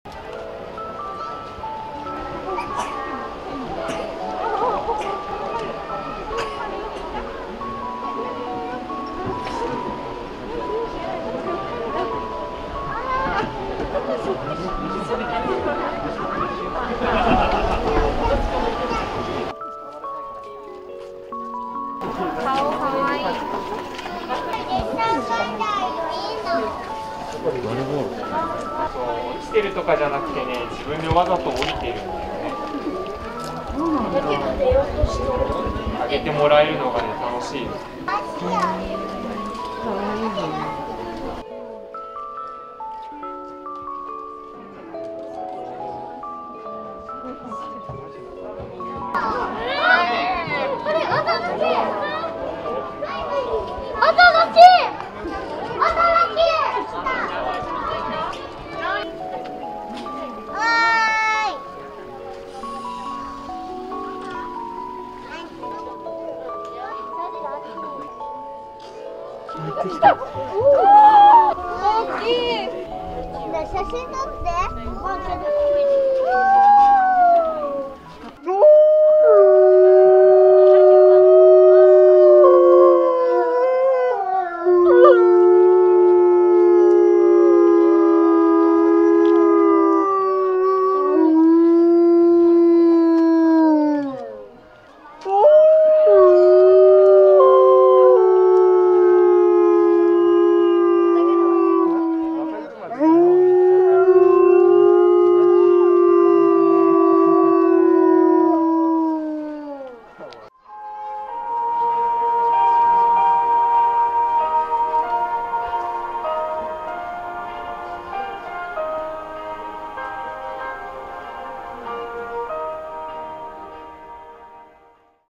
顔かわいい。 落ちてるとかじゃなくてね、自分でわざと降りてるんだよね。あげてもらえるのがね、楽しい。 かわいいね。大きい。写真撮って。